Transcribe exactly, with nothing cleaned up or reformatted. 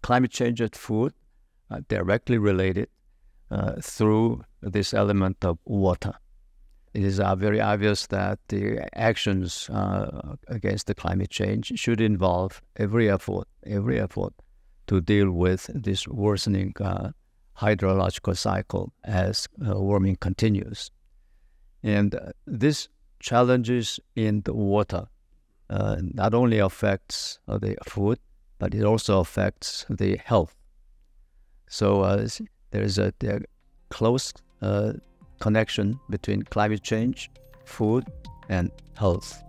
climate change and food are directly related uh, through this element of water. It is uh, very obvious that the actions uh, against the climate change should involve every effort, every effort to deal with this worsening uh, hydrological cycle as uh, warming continues. And uh, this challenges in the water uh, not only affects uh, the food, but it also affects the health. So uh, there's a, a close uh, connection between climate change, food, and health.